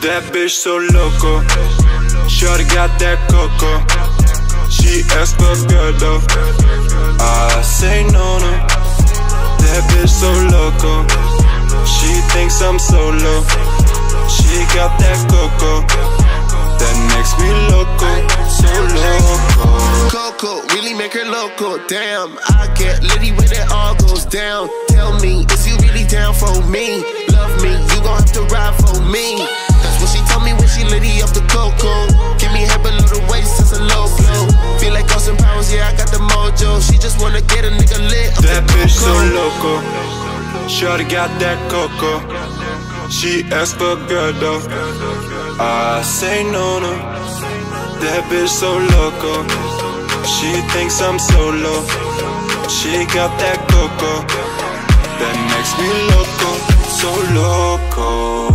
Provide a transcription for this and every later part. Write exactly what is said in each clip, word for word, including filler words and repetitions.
That bitch so loco. Shorty got that coco. She asked for a girl though. I say no, no. That bitch so loco. She thinks I'm solo. She got that coco. That makes me loco, so loco. Coco, really make her loco, damn. I get litty when it all goes down. Tell me, is you really down for me? Love me, you gon' have to ride for me. That's what she told me when she litty up the coco. Give me head below the waist, it's a low blow. Feel like Austin Powers, yeah, I got the mojo. She just wanna get a nigga lit up that the bitch so coco. loco. Shorty got that coco. She asked for a girl though. I say no, no. That bitch so loco. She thinks I'm solo. She got that coco. That makes me loco, so loco.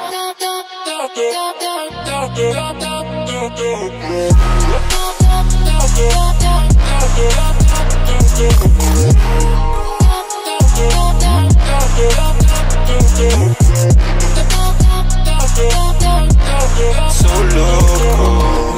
So loco.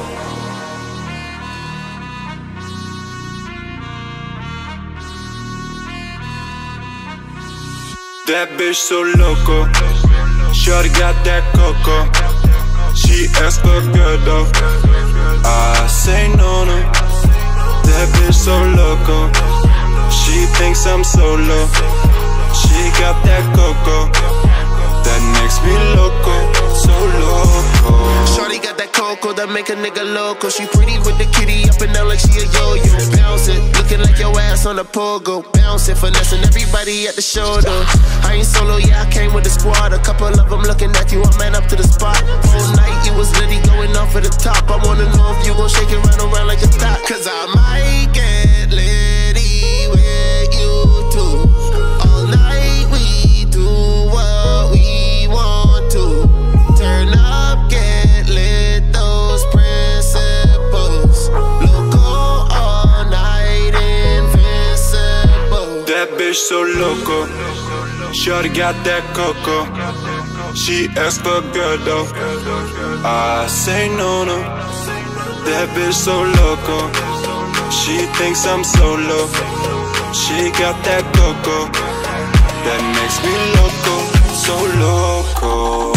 That bitch so loco. Shorty got that coco. She asked for a girl though. I say no, no. That bitch so loco. She thinks I'm solo. She got that coco. That makes me loco, so loco. Shorty got that coco that make a nigga loco. She pretty with the kitty up and down like she a yo-yo. Bounce it, looking like your ass on a pogo. Bounce it, finessing everybody at the shoulder. I ain't solo, yeah, I came with the squad. A couple of them looking at you, I man up to the spot. Whole night you was litty going off at the top. I wanna know if you gon' shake it round around like a thought. Cause I might get litty with you too. All night we do what we want to. Turn up, get lit, those principles. Loco all night, invincible. That bitch so loco. Shorty got that coco. She asked for a girl though. I say no, no. That bitch so loco. She thinks I'm solo. She got that coco. That makes me loco, so loco.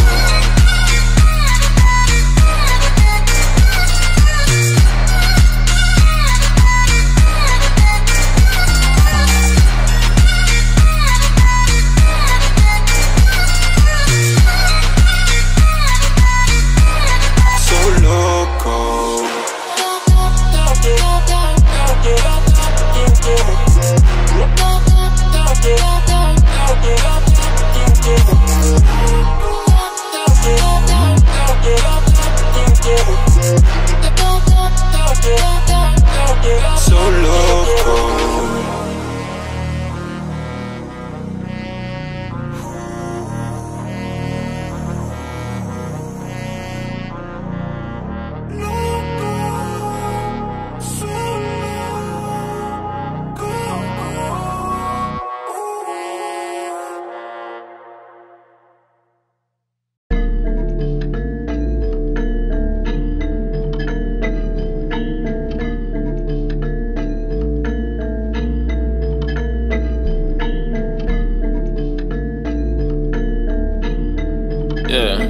So loco. Yeah.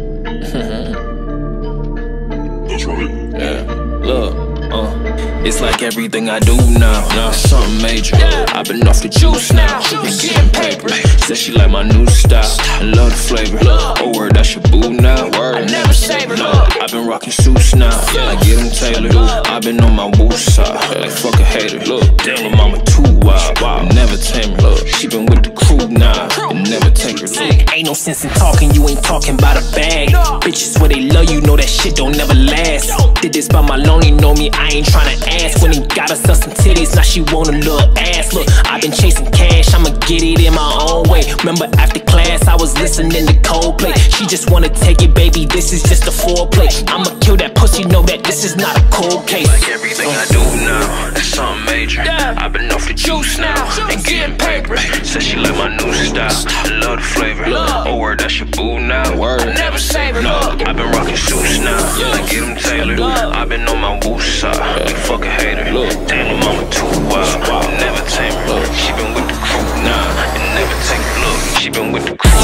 Yeah. Look, uh, it's like everything I do now, now something major. I've been off the juice now, been getting paper. Said she like my new style, and love the flavor. Oh word, that's your boo now. I never say no. I've been rocking suits now, I get them tailored. I've been on my woo side, like fuck a hater. Look, damn, my mama too wild, wild, never tame her. Look, she been with the crew now, and never take her. Look, ain't no sense in talking, you ain't talking about a bag. Bitches where they love you, know that shit don't never last. Did this by my lonely, know me, I ain't tryna ask. When he got us up some titties, now she want a little ass. Look, I've been chasing cash, I'ma get it in my own way. Remember after class, I was listening to Coldplay. She just wanna take it, baby, this is just a foreplay. I'ma kill that pussy, know that this is not a cold case. like everything I do now, that's something major. I've been off the juice now and getting paper. Said she like my new style, I love the flavor. Oh word, that's your boo now. Word, I never save her. No, I've been rocking suits now, I get them tailored. I've been on my woo side, you fuck a hater. Damn, the mama too wild, never tame her. She been with the crew now, and never take a look. She been with the crew.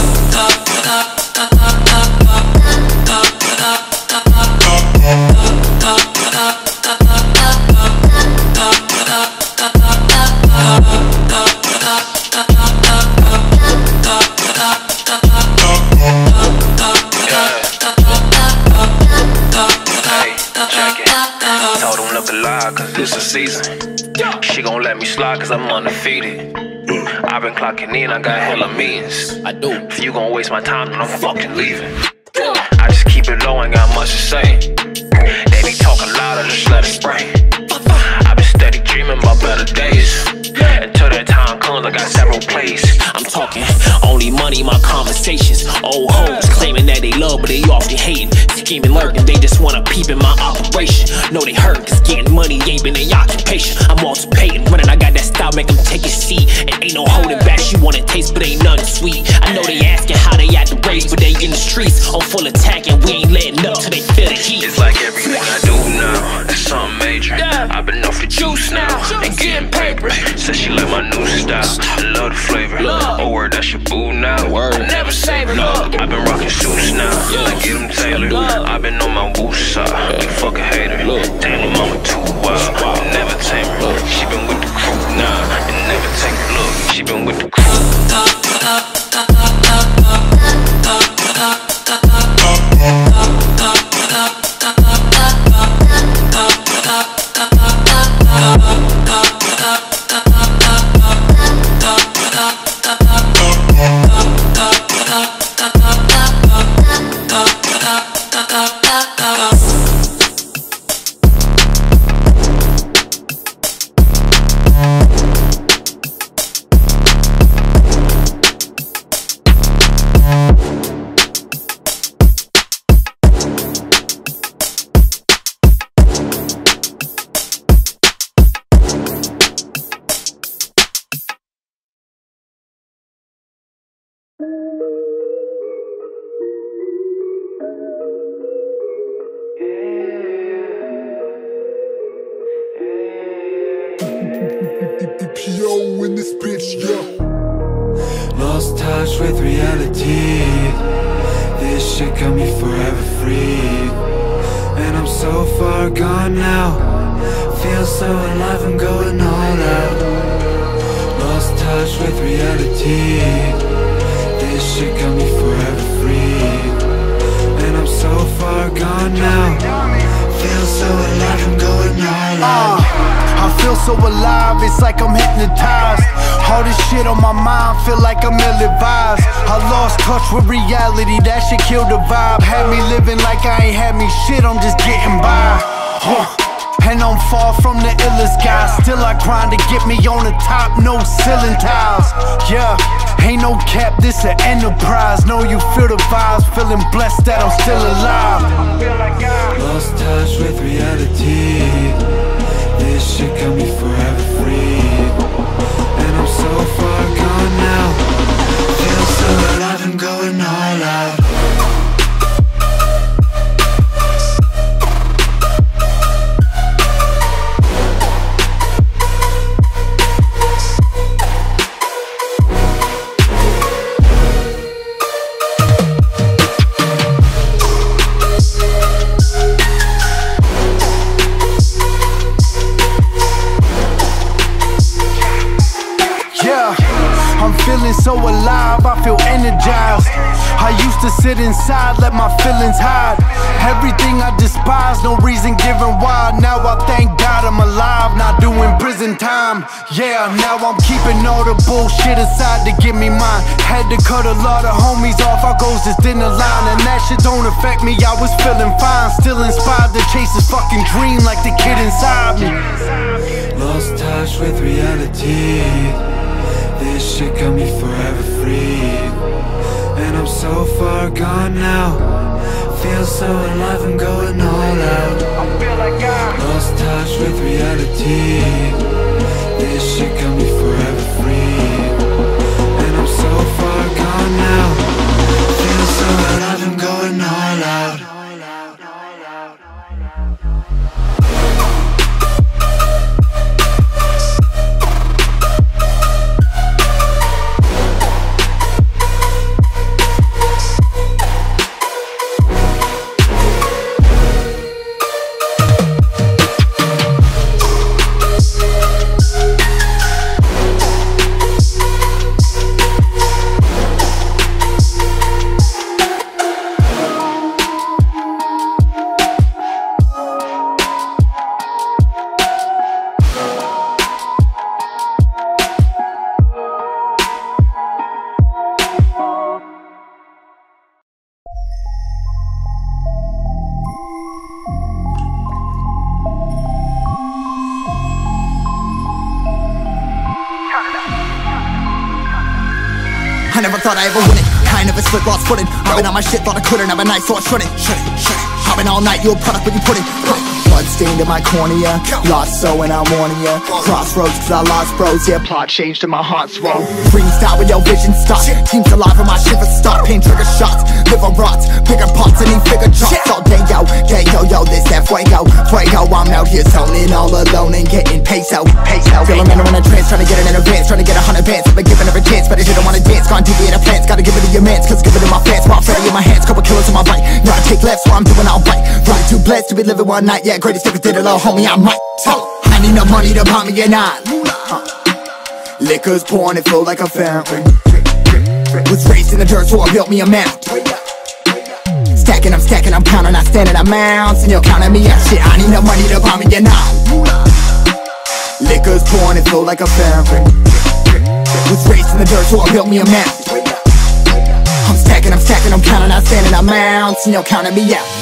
Cause this a season. She gon' let me slide cause I'm undefeated. I've been clocking in, I got hella meetings. I do. If you gon' waste my time, then I'm fucking leaving. I just keep it low, ain't got much to say. They be talking louder, just let it spray. I've been steady dreaming about better days. Until that time comes, I got several plays. I'm talking only money, my conversations. Old hoes claiming that they love, but they often hating. Scheming, lurking, they just wanna peep in my operation. Know they hurt, cause getting money ain't been their occupation. I'm anticipating, running, I got that style, make them take a seat. And ain't no holding back, she wanna taste, but ain't nothing sweet. I know they asking how they at the race, but they in the streets on full attack, and we ain't letting up till they feel the heat. It's like everything I do now, it's something major. I've been off the juice now, and getting paper. Said she like my new style, I love the flavor. Oh word, that's your boo now. Word, I never save her. No, I've been rocking suits now, I get them tailored. I've been on my woo side, you fuck a hater. Damn, the mama too wild, never tame her. She been with the crew now, and never take a look. She been with the crew. P O in this bitch, yeah. Lost touch with reality. This shit got me forever free. And I'm so far gone now. Feel so alive, I'm going all out. Lost touch with reality. This shit got me forever free. And I'm so far gone now. Feel so alive, I'm going all out. uh, I feel so alive, it's like I'm hypnotized. All this shit on my mind, feel like I'm ill-advised. I lost touch with reality, that shit killed the vibe. Had me living like I ain't had me shit, I'm just getting by. Huh. And I'm far from the illest guy. Still I grind to get me on the top, no ceiling tiles. Yeah, ain't no cap, this an enterprise. Know you feel the vibes, feeling blessed that I'm still alive. Lost touch with reality. This shit got me forever free. And I'm so far gone now. Feel so alive, I'm going all out. Feeling so alive, I feel energized. I used to sit inside, let my feelings hide. Everything I despise, no reason given why. Now I thank God I'm alive, not doing prison time. Yeah, now I'm keeping all the bullshit aside to give me mine. Had to cut a lot of homies off, our goals just didn't align. And that shit don't affect me, I was feeling fine. Still inspired to chase this fucking dream like the kid inside me. Lost touch with reality. This shit got me forever free. And I'm so far gone now. Feel so alive, I'm going all out. Lost touch with reality. This shit got me forever free. I never thought I ever win it. I ain't never split, lost footing. I've been on my shit, thought I couldn't. Have a night, so I shouldn't. I've been all night, you a product, but you put it. Blood stained in my cornea, lost so and I'm warning ya. Crossroads cause I lost bros, yeah, plot changed and my heart's wrong. Freestyle with your vision stop, teams alive and my shiver stop. Pain trigger shots, liver rots, bigger pots and these bigger drops. All day yo, yeah yo yo, this that fuego, fuego. I'm out here zoning all alone and getting peso, peso. Feel I'm in a trance, trying to get it in advance, trying to get a hundred bands. I've been giving every chance, but I didn't wanna dance. Gone deep in the plans, gotta give it to your mans, cause give it to my fans. While Freddy in my hands, couple killers on my right. Now I take left, so I'm doing all right. Really too blessed to be living one night, yeah, greatest niggas did it all, homie, I might. I need no money to buy me a nine. uh, Liquor's pouring, it flow like a fountain. Was raised in the dirt, so I built me a mount. Stacking, I'm stacking, I'm counting, I stand in amounts, and you're counting me out. Shit, I need no money to buy me a nine. Liquor's pouring, it flow like a fountain. Was raised in the dirt, so I built me a mount. I'm stacking, I'm stacking, I'm counting, I stand in amounts, and you're counting me out.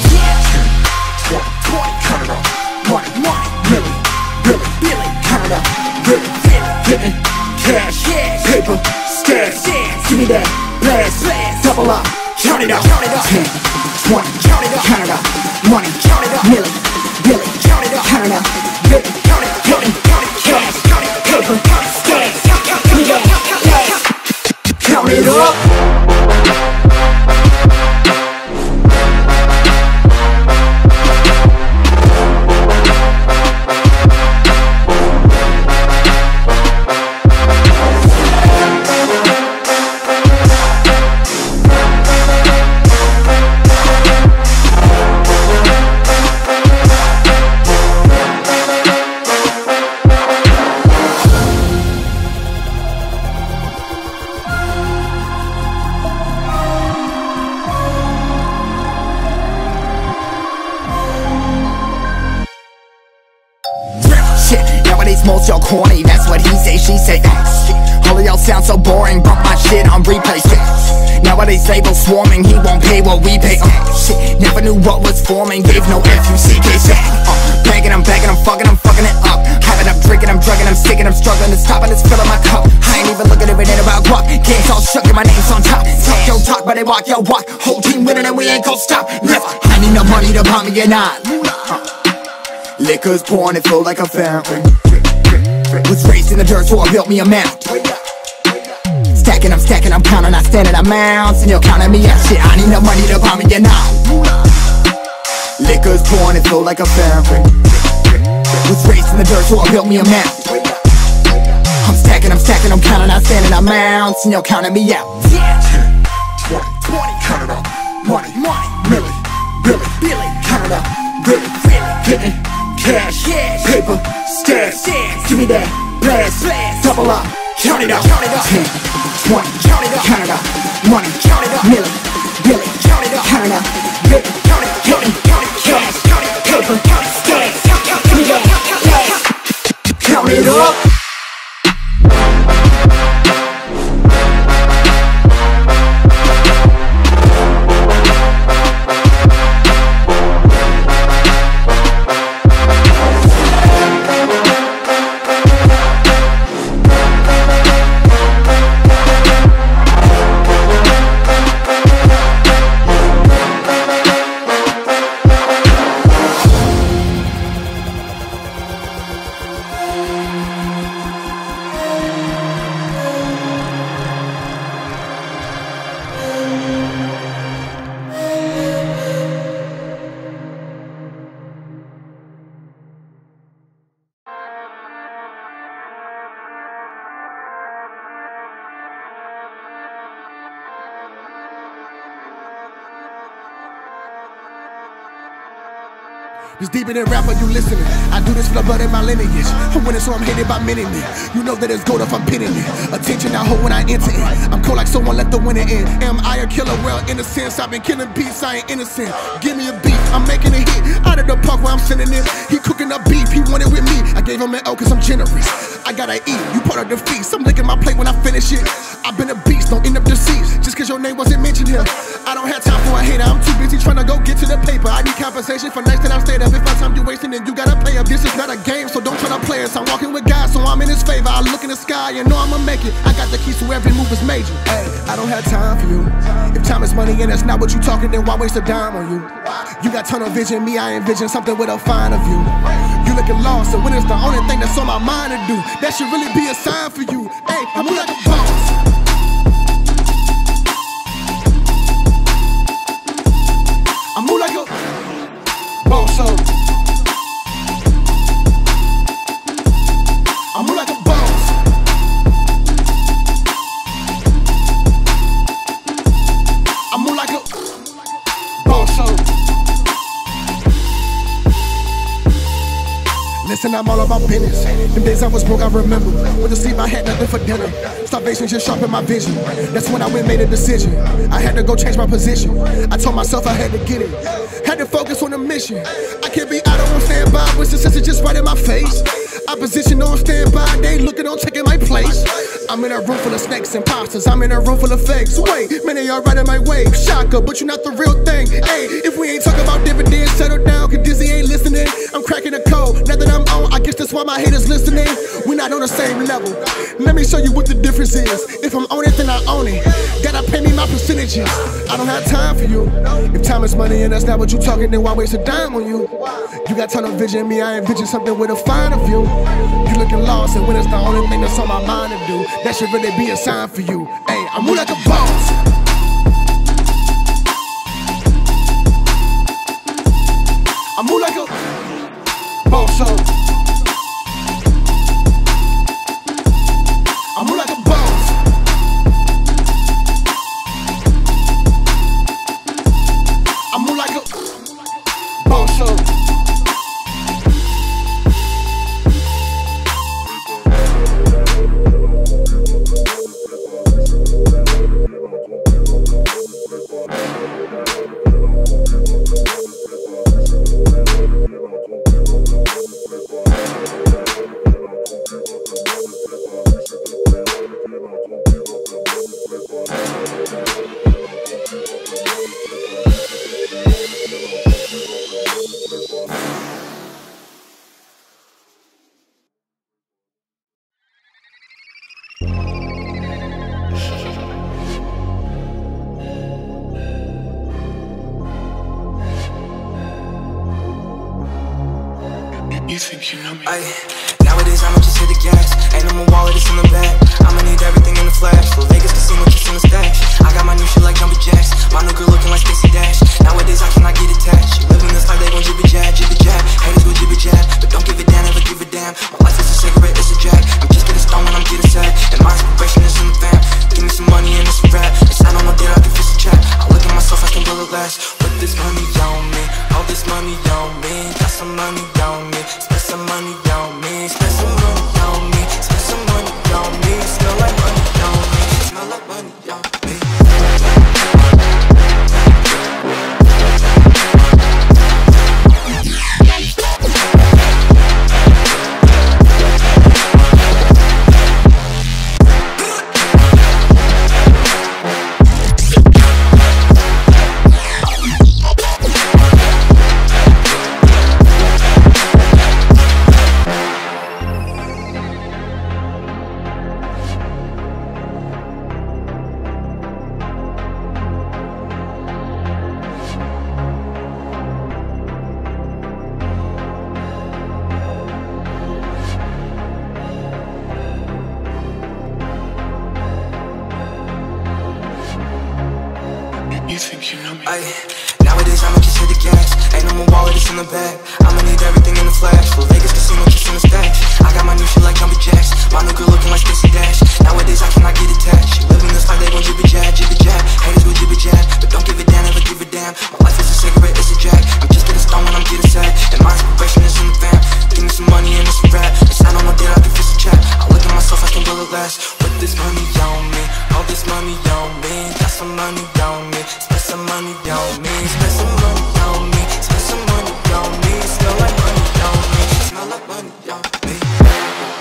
Money, money, really, really, really, count it up, really, getting cash, paper, stash, give me that blast, double up, count it up, ten, twenty, count it up, count it up, money, count it up, million, billion, count it up, count it up, really, count it, getting cash, paper, stash, give me that blast, count it up. Most y'all corny, that's what he say, she say. All of y'all sound so boring, bump my shit on replay. Nowadays labels swarming, he won't pay what we pay. uh, Shit, never knew what was forming, gave no F U C K shit. uh, Begging, I'm begging, I'm fucking, I'm fucking it up. Having up, drinking, I'm drugging, I'm sick and I'm struggling to stop and it's filling my cup. I ain't even looking if it ain't about guap. Games all shook and my name's on top. Talk yo talk, but they walk yo walk. Whole team winning and we ain't gon' stop, never. I need no money to buy me a nine. uh, Liquor's pouring, it flow like a fountain. Was raised in the dirt, so I built me a mount. Stacking, I'm stacking, I'm counting, I stand in amounts, and you're counting me out. Shit, I need no money to buy me a nine. Liquor's pouring, it flow like a fountain. Was raised in the dirt, so I built me a mount. I'm stacking, I'm stacking, I'm counting, I stand in amounts, and you're counting me out. twenty, twenty, count it up. Money, money, million, billion, billion, count it up. Really, really, getting cash, paper, stash, give me that blast, double up, count it up, ten, twenty, count it up, count it up, money, count it up, million, billion, count it up, count it up, really, count it, count it, count it, cash, paper, stash, give me that blast, count it up. It's deeper than rapper, you listening. I do this for the blood in my lineage. I'm winning, so I'm hated by many men. You know that it's gold if I'm pinning it. Attention, I hold when I enter it. I'm cold like someone let the winner in. Am I a killer? Well, in a sense, I've been killing beats, I ain't innocent. Give me a beat, I'm making a hit. Out of the park where I'm sending it. He cooking up beef, he wanted with me. I gave him an L cause I'm generous. I gotta eat, you part of the feast. I'm licking my plate when I finish it. I've been a beast, don't end up deceased just cause your name wasn't mentioned here. I don't have time for a hater, I'm too busy trying to go get to the paper. I need compensation for nights that I've stayed up. If my time you wasting, then you gotta pay up. This is not a game, so don't try to play us. I'm walking with God, so I'm in his favor. I look in the sky and know I'ma make it. I got the keys to every move is major. Hey, I don't have time for you. If time is money and that's not what you talking, then why waste a dime on you? You got tunnel vision, me I envision something with a finer view. You looking lost, and when it's the only thing that's on my mind to do, that should really be a sign for you. Hey, I move like a boss. I move like a boss. I move like a boss. I move like a boss. Listen, I'm all about business. Them days I was broke, I remember. Went to sleep, I had nothing for dinner. Starvation just sharpened my vision. That's when I went and made a decision. I had to go change my position. I told myself I had to get it. Had to focus on the mission. I can't be out on standby when success is just right in my face. Opposition on standby, they looking on taking my place. I'm in a room full of snakes and imposters. I'm in a room full of fakes. Wait, man, they all right in my wave. Shocker, but you're not the real thing. Hey, if we ain't talking about dividends, settle down, cause Dizzy ain't listening. I'm cracking the code. Now that I'm on, I guess that's why my haters listening. We're not on the same level. Let me show you what the difference is. If I'm on it, then I own it. Gotta pay me my percentages. I don't have time for you. If time is money and that's not what you talking, then why waste a dime on you? You got tunnel vision, me I envision something with a finer view. You looking lost, and when it's the only thing that's on my mind to do, that should really be a sign for you. Hey, I move like a boss. I move like a boss. I move like a boss. I move like a boss. You think you know me? Ay, nowadays I'ma just hit the gas. Ain't no more wallet, it's in the bag. I'ma need everything in the flash. For Vegas casino, just in the stash. I got my new shit like Jumpy Jacks. My new girl looking like Stacey Dash. Nowadays I cannot get attached. You living this life, they gon' jibby jab, jibby jab. Haters go jibby jab, but don't give a damn, never give a damn. My life is a cigarette, it's a jack. I'm just getting stoned when I'm getting sad. And my inspiration is in the fam. Give me some money and it's a rap. It's not on no date, I can fix a chat. I look at myself, I can build it last. With this money on me, all this money on me. Got some money on me. Spend some money on me, spend some money on me, spend some money on me. Smell like money on me, smell like money on me. You think you know me? Ay, nowadays I'ma just hit the gas. Ain't no more wallet, it's in the bag. I'ma need everything in the flash. For Vegas casino, just in the stash. I got my new shit like Jumpy Jacks. My new girl looking like Stacey Dash. Nowadays I cannot get attached. You living this life, they gon' jibby jab, jibby jab. Haters go jibby jab, but don't give a damn, never give a damn. My life is a cigarette, it's a jack. I'm just getting stoned when I'm getting sad. And my inspiration is in the fam. Give me some money and it's a rap. It's not on no date, I can fix a chat. I look at myself, I can build it last. With this money on me, all this money on me. Got some money on me. Spend some money on me, spend some money on me, spend some money on me. Smell like money on me, smell like money on me.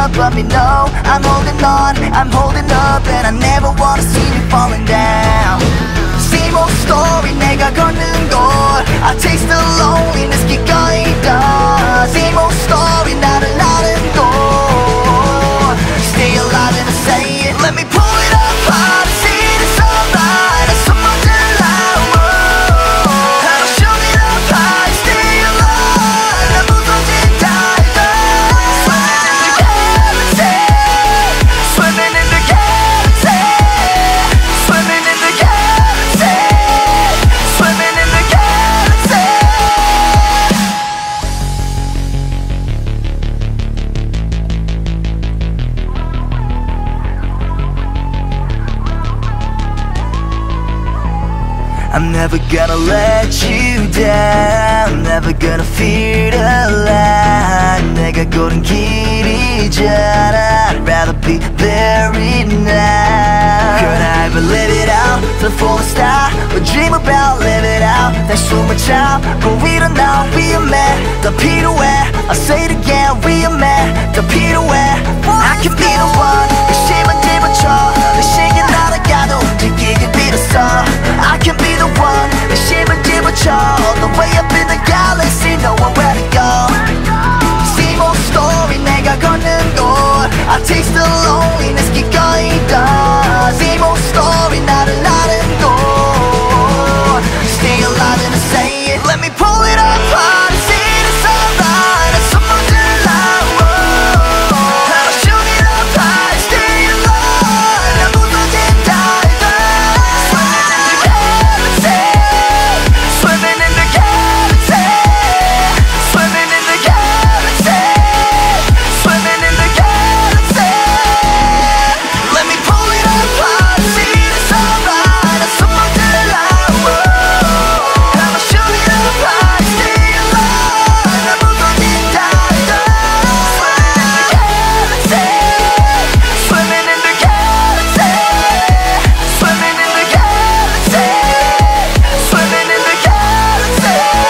up, but me know I'm holding on, I'm holding up, and I never wanna see me falling down. Same old story, 내가 걷는 곳 I taste the loneliness, 기꺼이 더 Same old story, 나를 나는 곳 Stay alive and I say it, let me pull it apart and see the sunlight as someone to lie. And I'll show it up high, stay alive, 난 무서워진 달들 Swimming in the galaxy, swimming in the galaxy, swimming in the galaxy, I'm never gonna let you down, never gonna feel alive. 내가 고른 길이잖아, I'd rather be buried now. Could I ever live it out to the fullest star? But dream about live it out. 내 숨을 참고 일어나 위험해 더 필요해 I say it again 위험해 더 필요해 I can be the one 의심은 집어쳐 의식이 날아가도 지키기 빌었어 I can be the one 의심은 집어쳐 all the way up in the galaxy knowing where to go Same old story 내가 걷는 곳 I taste the loneliness 기꺼이 더 Same old story 나를 나는 곳 Stay alive and I say it Let me pull it apart and see the sunlight as someone to lie And I'll shoot it up high, stay alive 난 무너진 달들 Swimming in the galaxy Swimming in the galaxy Swimming in the galaxy Let me pull it apart and see the sunlight as someone to lie And I'll shoot it up high, stay alive 난 무너진 달들 Swimming in the galaxy Swimming in the galaxy Swimming in the galaxy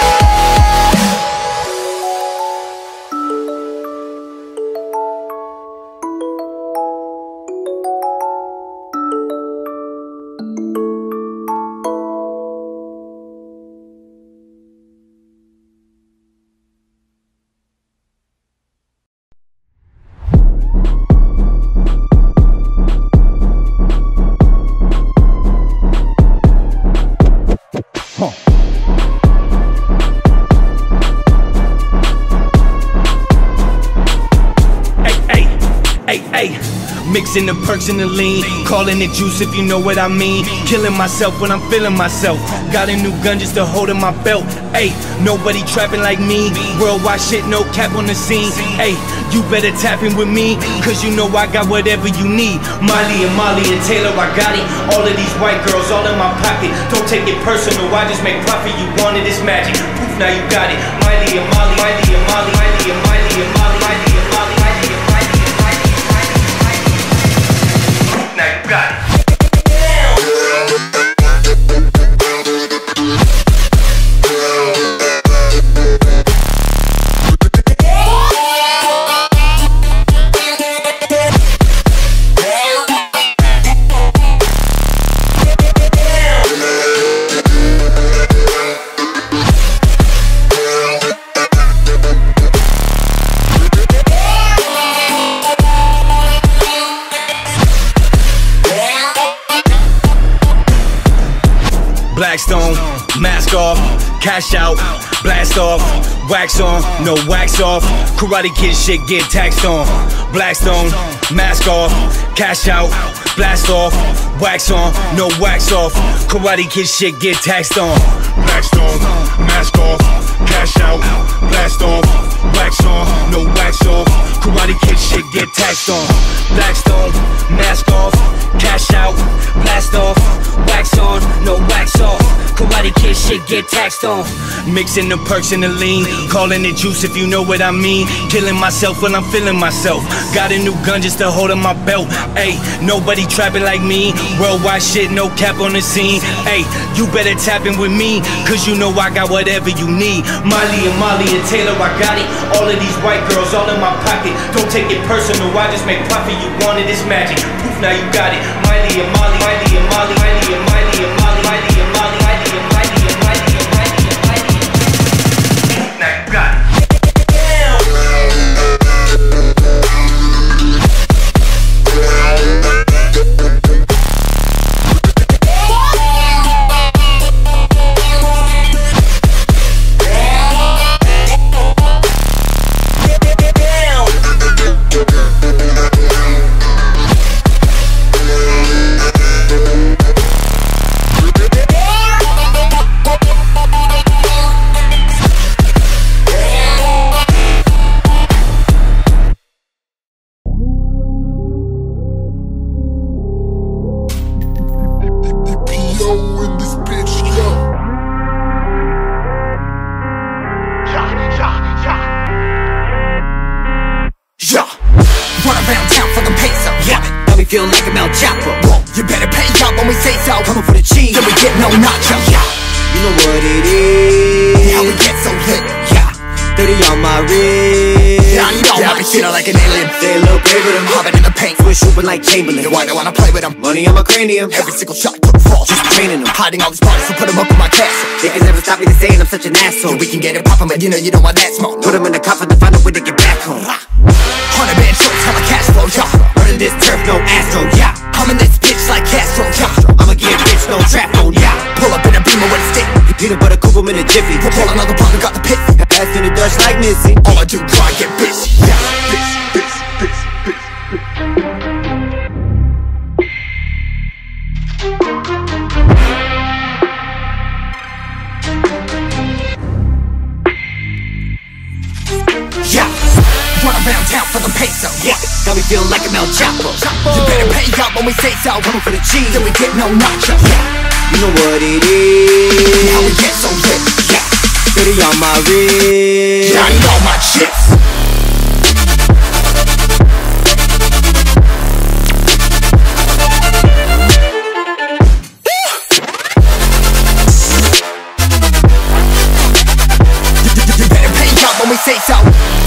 Ay, ay, ay, mixing the perks and the lean, calling it juice if you know what I mean. Killing myself when I'm feeling myself. Got a new gun just to hold in my belt. Ay, nobody trapping like me. Worldwide shit, no cap on the scene. Ay, you better tap in with me, cause you know I got whatever you need. Miley and Molly and Taylor, I got it. All of these white girls, all in my pocket. Don't take it personal, I just make profit. You wanted this magic, poof, now you got it. Miley and Molly, Miley and Molly, Miley and Miley and Molly, Miley and Molly, Miley and Miley and Miley and Miley and Miley and Miley. Poof, now you got it. Blackstone, mask off, cash out, blast off, wax on, no wax off. Karate Kid shit get taxed on. Blackstone, mask off, cash out, blast off, wax on, no wax off. Karate Kid shit get taxed on. Blackstone, mask off, cash out, blast off, wax on, no wax off. Karate Kid shit get taxed on. Blackstone, mask off, cash out, blast off, wax on, no wax off. Karate Kid shit get taxed on. Mixing the perks and the lean, calling it juice if you know what I mean. Killing myself when I'm feeling myself. Got a new gun just to hold in my belt. Ayy, nobody trapping like me. Worldwide shit, no cap on the scene. Ayy, you better tap in with me, cause you know I got whatever you need. Miley and Molly and Taylor, I got it. All of these white girls all in my pocket. Don't take it personal, I just make profit. You wanted this magic, poof, now you got it. Miley and Molly, Miley and Molly, Miley and Miley and Molly, Miley and Molly, Miley and Miley and Miley and Miley and Miley and Miley. Now you got it. Feel like I'm El Chapo. Whoa, you better pay up when we say so. Coming for the cheese, then we get no nacho. Yeah, you know what it is. How we get so lit. Yeah, thirty on my wrist. Yeah, you know yeah, I be feeling like an alien. Say a little play with him, hopping in the paint, switch shooting like Chamberlain. Why do I wanna play with him? Money on my cranium. Every single shot could fall. Just training him, hiding all these bodies, so put him up in my castle. They can never stop me to saying I'm such an asshole. Yeah, we can get it poppin', but you know you don't want that smoke. Put him in the coffin to find out when they get back home. Hundred band shorts, hella cash flow, yeah. Running this turf, no astro, yeah. I'm in this bitch like Castro, yeah. I'ma get rich, no trap on, yeah. Pull up in a Beamer with a stick. Peanut butter coupe him in a jiffy. Pull another block, I got the pit. Ass in the Dutch like Missy. All I do, try get busy, yeah. Bitch, bitch, bitch, bitch, bitch. Yeah. Run around town for the peso. Yeah, got me feeling like I'm El Chapo. You better pay up when we say so. Coming for the cheese, then we get no nacho. Yeah, you know what it is. How we get so lit. Yeah, thirty on my wrist. Yeah, I need all my chips. You better pay up when we say so.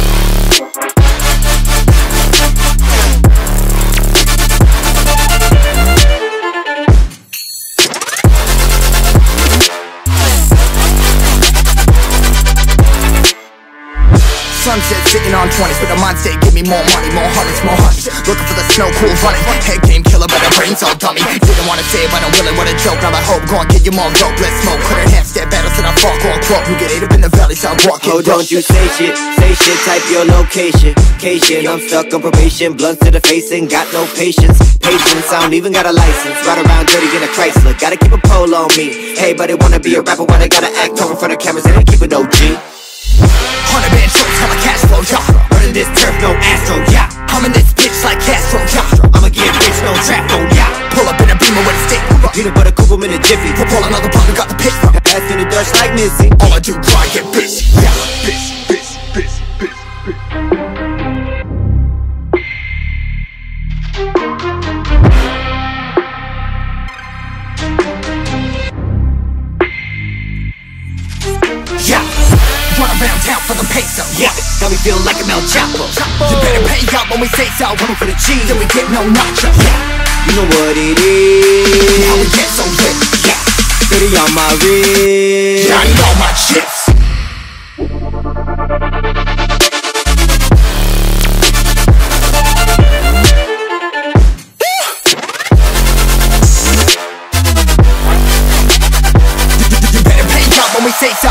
Sunset sitting on twenties, but the mind state give me more money, more hundreds, more hundreds. Looking for the snow, cool running. Head game killer, but the brain's all dummy. Didn't wanna say it, but I'm willing. What a joke. Now I hope gon' get you more dope. Let's smoke. Couldn't have step battles that I fuck on quote. You get ate up in the valley, so I walk. Oh, don't you say shit, say shit, type your location. Cation, I'm stuck on probation. Blunt to the face and got no patience. Patience, I don't even got a license. Ride around dirty in a Chrysler. Gotta keep a pole on me. Hey, but they wanna be a rapper, why they gotta act over in front of cameras? They don't keep it O G. Hundred band shorts, hella cash flow, yeah. Running this turf, no astro, yeah. I'm in this bitch like Castro, yeah. I'ma get rich, no trap on, yeah. Pull up in a Beamer with a stick. Peanut butter coupe him in a jiffy. Pull another block, I got the pit. Ass in the Dutch like Missy. All I do, try get busy, yeah. Bitch, bitch, bitch, bitch, bitch. Yeah, run around town for the peso. Yeah, got me feeling like I'm El Chapo. You better pay up when we say so. Coming for the cheese, then we get no nacho. Yeah, you know what it is. How we get so lit. Yeah, thirty on my wrist. Yeah, I need all my chips. You better pay up when we say so.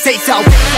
say so.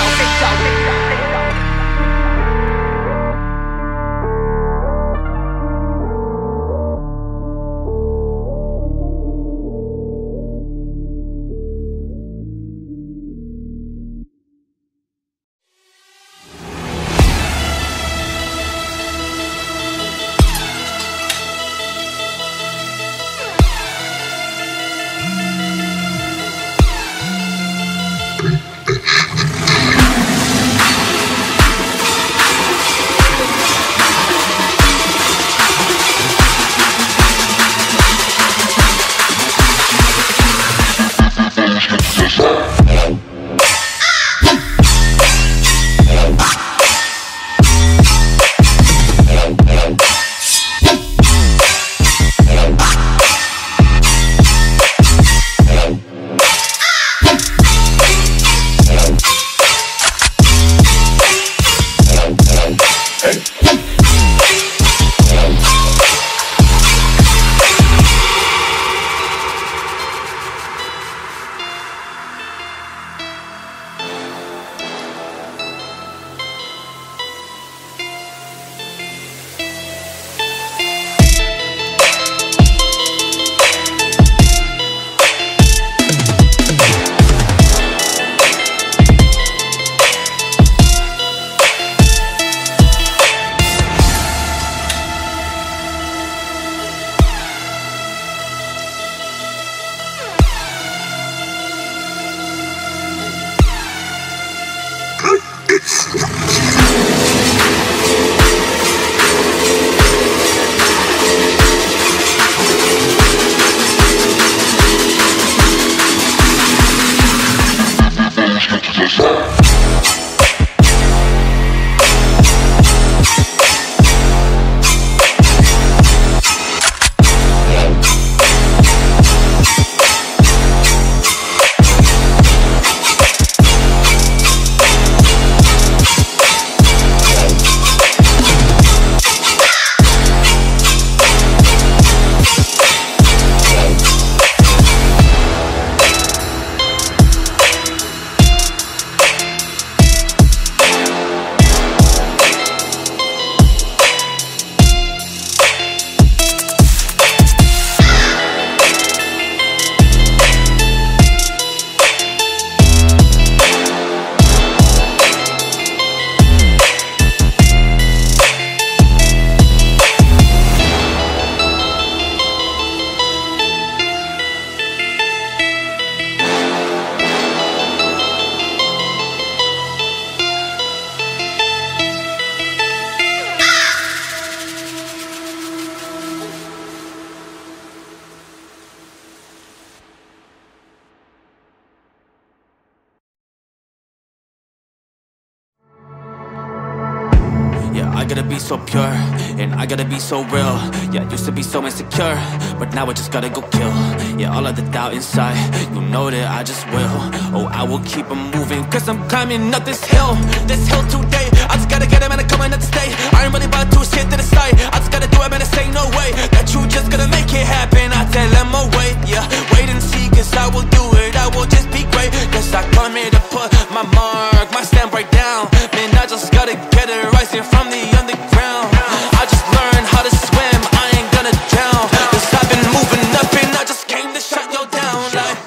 I gotta be so pure, and I gotta be so real. Yeah, I used to be so insecure, but now I just gotta go kill. Yeah, all of the doubt inside, you know that I just will. Oh, I will keep on moving, cause I'm climbing up this hill. This hill today, I just gotta get it, man, I'm coming up to stay. I ain't really about to shit to the side, I just gotta do it, man, this ain't no way that you just gonna make it happen. I tell them, oh wait, yeah, wait and see, cause I will do it, I will just be great. Cause I come here to put my mark, my stamp right down. Man, I just gotta get it rising from the underground. I just learned how to swim, I ain't gonna drown. Cause I've been moving up and I just came to shut you down like.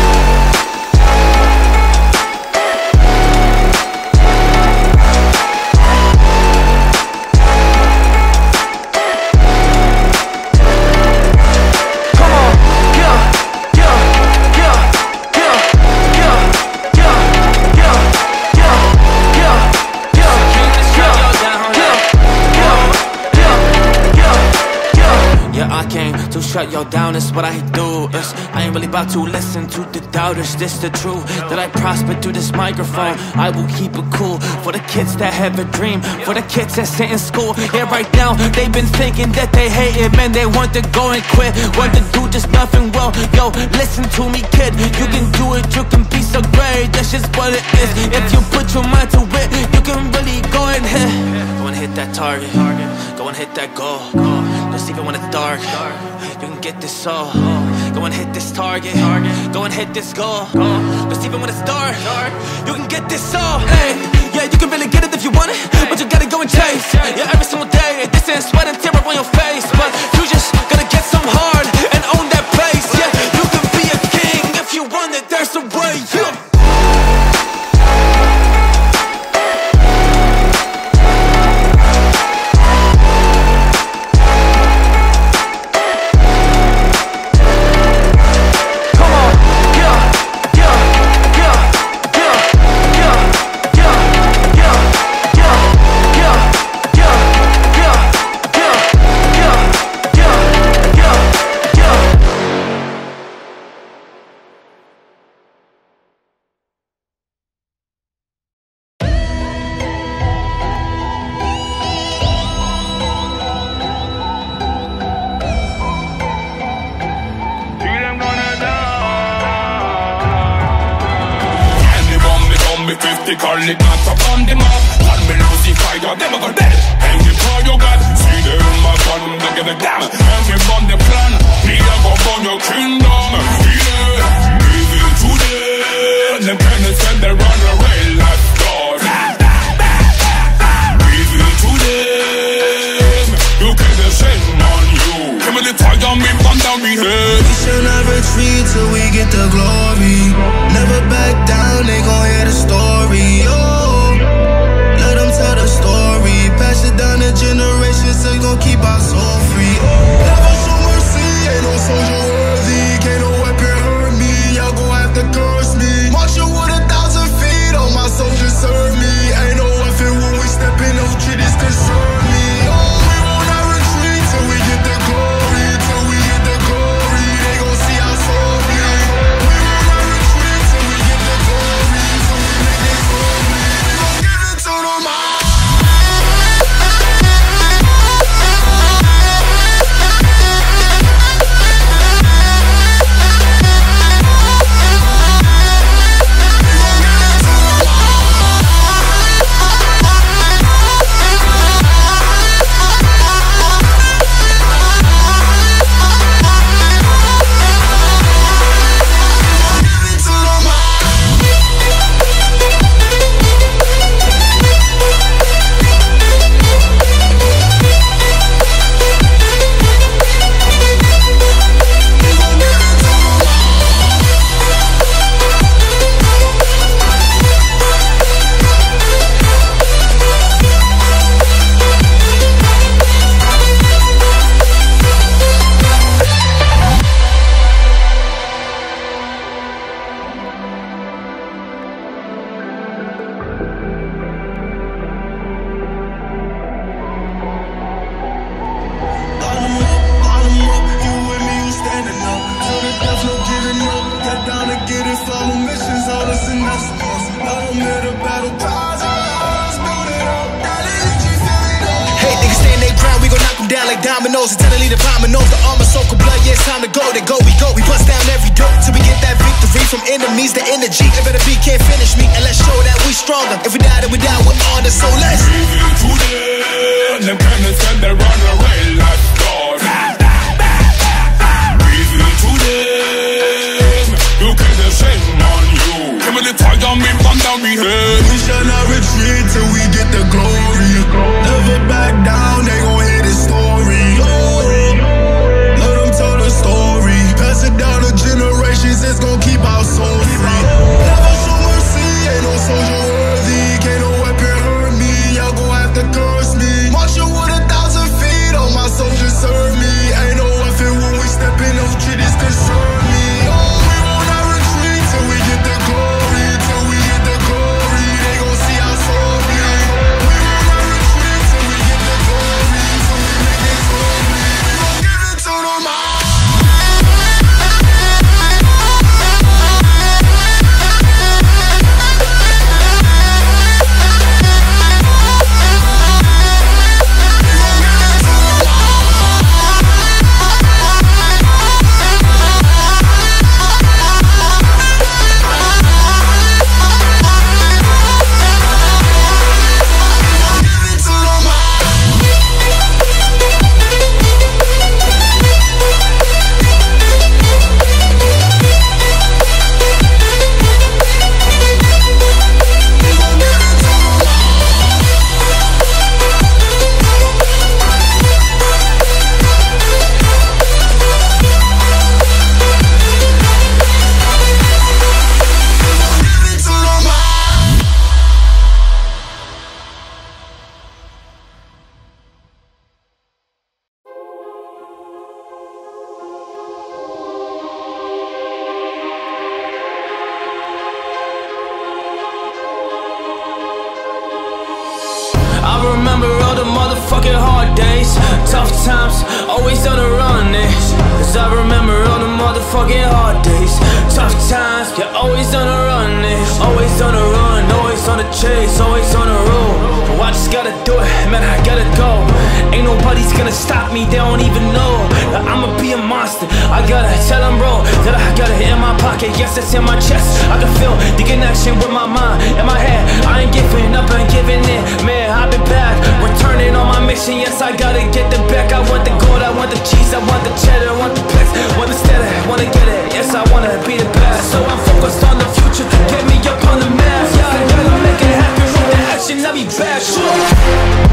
To shut y'all down is what I do. It's, I ain't really about to listen to the doubters. This the truth that I prosper through this microphone. I will keep it cool for the kids that have a dream, for the kids that sit in school. Yeah, right now they've been thinking that they hate it, man. They want to go and quit, want to do just nothing well. Yo, listen to me, kid. You can do it, you can be so great. That's just what it is. If you put your mind to it, you can really go and hit. Go and hit that target. Go and hit that goal. Just Cause even when it's dark, you can get this all. Go and hit this target, go and hit this goal. But even when it's dark, you can get this all. Hey, yeah, you can really get it if you want it, but you gotta go and chase. Yeah, every single day, this ain't sweat and tear up on your face, but you just gotta get some hard and own that place. Yeah, you can be a king if you want it, there's a way. Yeah. Call it not up on the map. One me lose the fire, them a go dead. Hang the car you got. See them in my gun, they give a damn. And me run the plan. Me a go burn your kingdom. Yeah, give it to them. Them cannot send they run away like dogs. Give it to them. You can descend on you. Give me the fire, me burn down me head. We shall not retreat till we get the glory. Never back down, they gon' hear the story. Oh, let them tell the story. Pass it down to generations, so gon' keep our soul free. Oh, never show mercy, ain't no soldier worthy. Can't no weapon hurt me, y'all gon' have to curse me. Marching with a thousand feet, all my soldiers serve me. Ain't no weapon when we step in, no treaties concern me. Oh, we won't not retreat till we get the glory. Till we get the glory, they gon' see our soul bleed. We won't not retreat till we get the glory. Till we make it glory, we gon' give it to them all. Dominoes, eternally the dominoes, the armor so cold blood, yeah, it's time to go, they go, we go, we bust down every door till we get that victory from enemies, the energy, they better be, can't finish me, and let's show that we stronger, if we die, then we die with honor, so let's give it to them, them cannons and they run away like dogs. Give it to them, you can descend on you, give me the fire, me burn down me head. We shall not retreat till we get the glory, never back down, they gon' hear this story. Let them tell the story. Pass it down to generations, it's gon' keep our soul free. Never show mercy, ain't no soldier worthy. Can't no weapon hurt me, y'all gon' have to curse me. Marching with a thousand feet, all my soldiers times, always on the run, eh? Cause I remember all the motherfucking hard days. Tough times, you're always on the run, eh? Always on the run, always on the chase, always on the road. Oh, I just gotta do it, man, I gotta go. Ain't nobody's gonna stop me, they don't even know that I'ma be a monster. I gotta tell them, bro, that I got it in my pocket, yes, it's in my chest. I can feel the connection with my mind and my head. I ain't giving up and giving in, man, I've been back, returning on my mission, yes, I gotta get the back. I want the gold, I want the cheese, I want the cheddar, I want the plex, want the steady, wanna get it, yes, I wanna be the best. So I'm focused on the future to get me up on the map. Yeah, I gotta make it happen with the action, I'll be back, sure.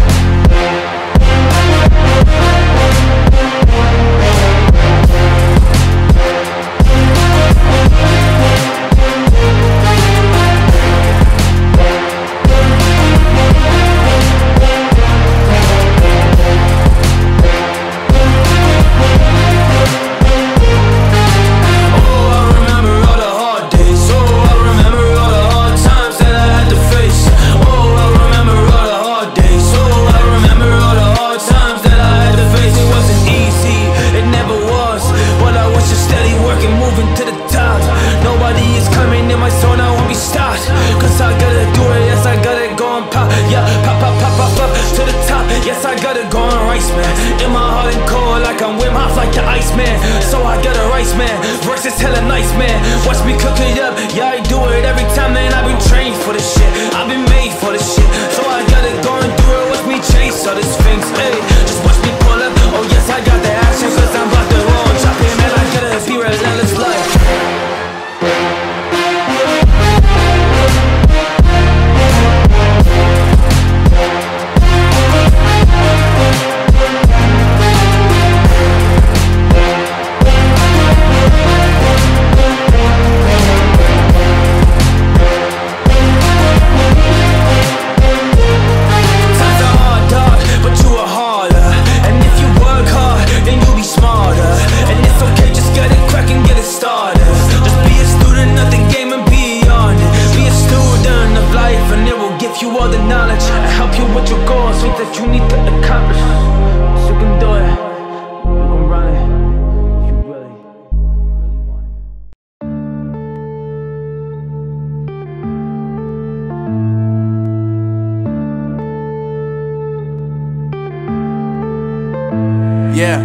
Yeah.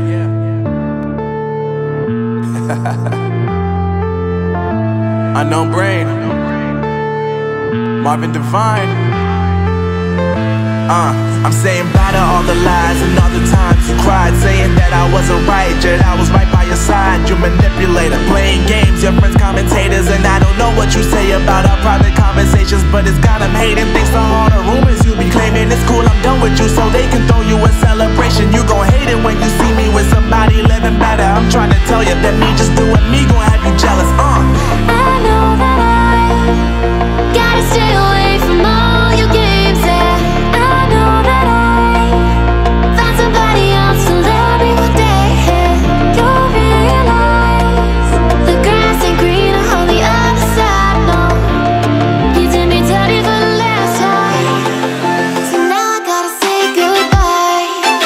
Unknown Brain, Marvin Devine. Uh, I'm saying bye to all the lies and all the times you cried, saying that I wasn't right, yet I was right by your side. You manipulator, playing games, your friends commentators, and I don't know what you say about our private conversations, but it's got them hating. Thanks to all the rumors you be claiming, it's cool, I'm done with you, so they can throw you a celebration. You gon' hate it when you see me with somebody living better. I'm trying to tell you that me just doing me gon' have you jealous. Uh. I know that I gotta stay away from all your games, yeah. I know that I found somebody else to love me one day, yeah. You'll realize the grass ain't greener on the other side, no. You did me dirty for the last time, so now I gotta say goodbye.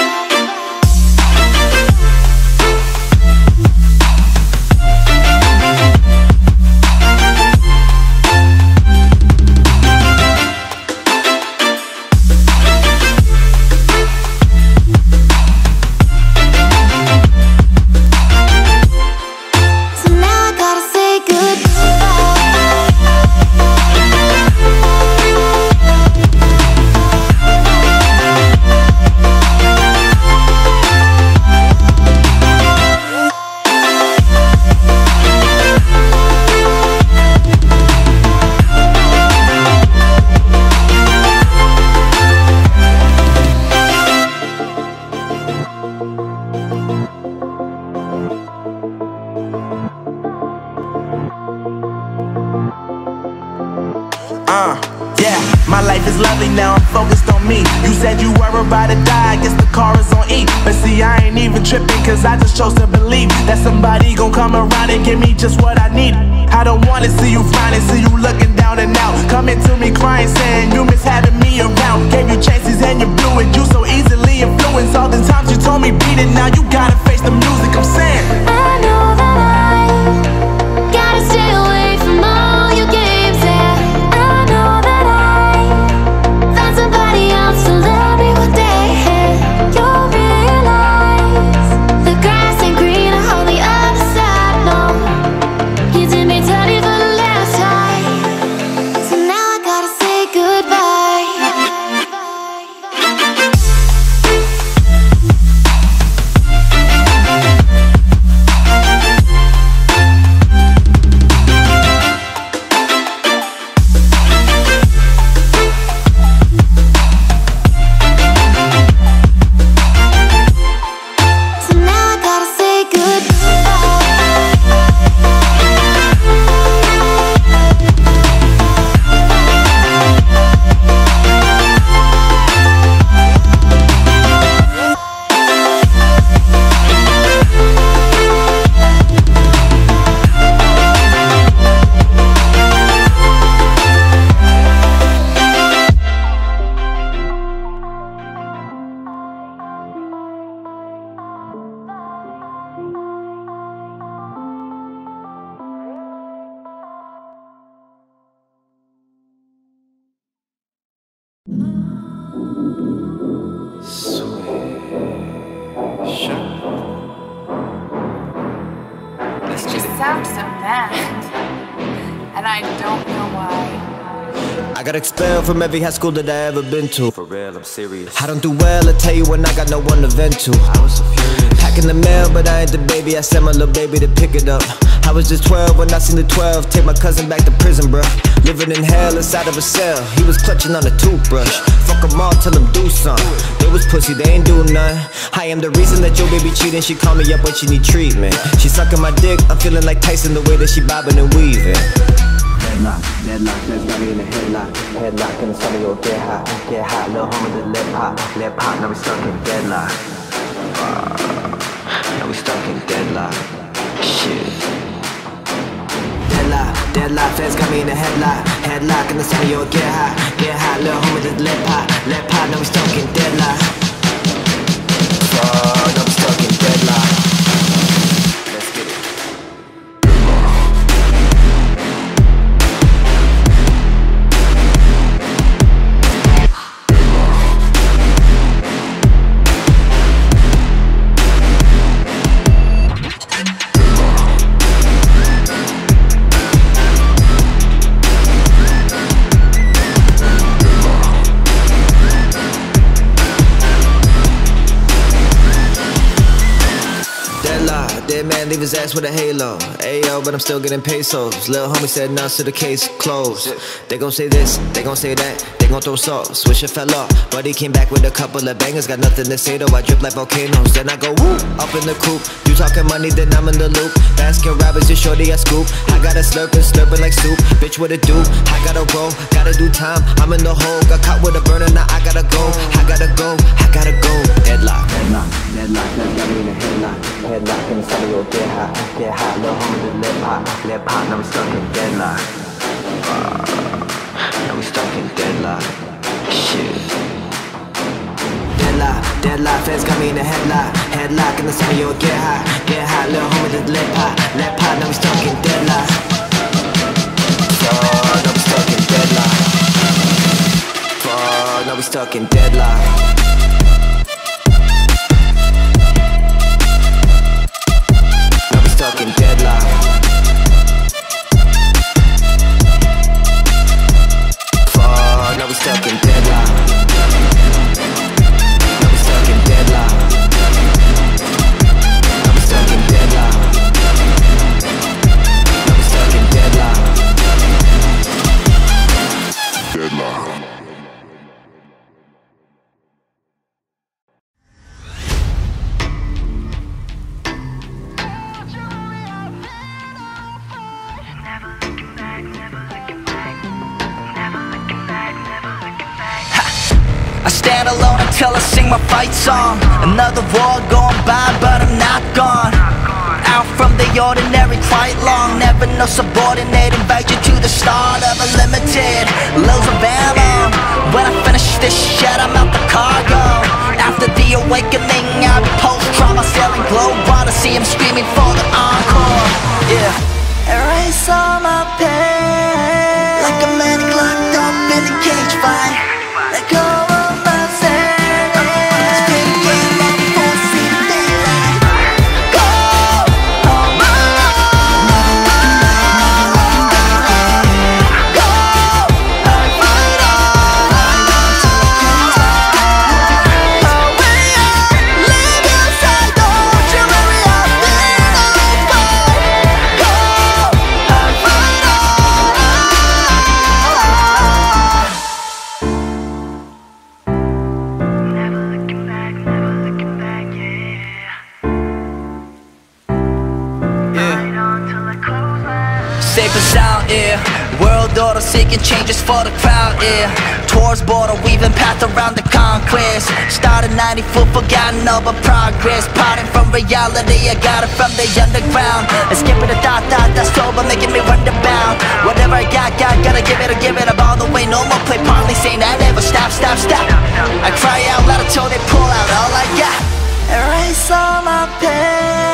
Uh, yeah, my life is lovely now, I'm focused on me. You said you were about to die, I guess the car is on E. But see, I ain't even tripping, cause I just chose to believe that somebody gon' come around and give me just what I need. I don't wanna see you finding, see you looking down and out. Coming to me crying, saying you miss having me around. Gave you chances and you blew it, you so easily influenced. All the times you told me beat it, now you gotta face the music. I'm saying I know that I gotta stay away from all your games, yeah. I know that I found somebody else to love me one day. You'll realize the grass ain't greener on the other side, no. You did me dirty for the last time, so now I gotta say goodbye. So now I gotta say You sound so mad, and I don't know why. I got expelled from every high school that I ever been to. For real, I'm serious. I don't do well, I tell you when I got no one to vent to. I was so furious. Packing the mail, but I ain't the baby. I sent my little baby to pick it up. I was just twelve when I seen the twelve take my cousin back to prison, bruh. Living in hell inside of a cell. He was clutching on a toothbrush. Fuck them all, tell them do something. They was pussy, they ain't do nothing. I am the reason that your baby cheating. She call me up when she need treatment. She sucking my dick, I'm feeling like Tyson the way that she bobbing and weaving. Headlock, deadlock, let's got me in a headlock. Headlock in the summer, you'll get hot. Get hot, little homie, the lip pop. Lip pop, now we stuck in deadlock. uh, Now we stuck in deadlock. Shit. Deadlock, deadlock, feds got me in a headlock. Headlock in the summer, you'll get hot. Get hot, little homie, the lip pop. Lip pop, now we stuck in deadlock. uh, Now we stuck in deadlock. Let's get it. Dead man leave his ass with a halo. Ayo, but I'm still getting pesos. Lil' homie said none to the case closed. They gon' say this, they gon' say that. They gon' throw salt, switch it fell off. But he came back with a couple of bangers. Got nothing to say though, I drip like volcanoes. Then I go woo, up in the coop. You talking money, then I'm in the loop. Baskin Robbins, you shorty, I scoop. I got a slurping, slurping like soup. Bitch, what it do? I gotta roll, gotta do time. I'm in the hole, got caught with a burner, now I gotta go. I gotta go, I gotta go. Deadlock, deadlock, deadlock, that's got me in a headlock. Headlock in the summer, you'll get hot. Get hot, little homie, the lip pop. Lip pop, now we stuck in deadlock. uh, Now we stuck in deadlock. Shit. Deadlock, deadlock, feds got me in a headlock. Headlock in the summer, you'll get hot. Get hot, little homie, the lip pop. Lip pop, now we stuck in deadlock. uh, Now we stuck in deadlock. uh, Now we stuck in deadlock. Stuck in deadlock. Fuck, now we stuck in deadlock. Now we stuck in deadlock. Now we stuck in deadlock. Now we stuck in deadlock. Deadlock. I stand alone until I sing my fight song. Another war gone by, but I'm not gone. Out from the ordinary quite long. Never no subordinate, invite you to the start of a limited. Loads of ammo. When I finish this shit, I'm out the cargo. After the awakening, I'll be post-trauma, sailing globe water, see him screaming for the encore. Yeah. Erase all my pain, like a manic locked up in a cage fight. Let go of my sanity, spin again long before I see the daylight. Go on my own, go, I fight all I want to contain. Oh, when I leave your side, don't you worry, I'll be no fight. Go, I fight all I safe and sound, yeah. World order seeking changes for the crowd, yeah. Towards border, weaving path around the conquest. Started ninety-four, forgotten all but progress. Parting from reality, I got it from the underground. Escaping the thought, thought that's sober, making me run the bound. Whatever I got, got, gotta give it or give it up all the way. No more play partly, saying I never stop, stop, stop. I cry out loud until they pull out all I got. Erase all my pain.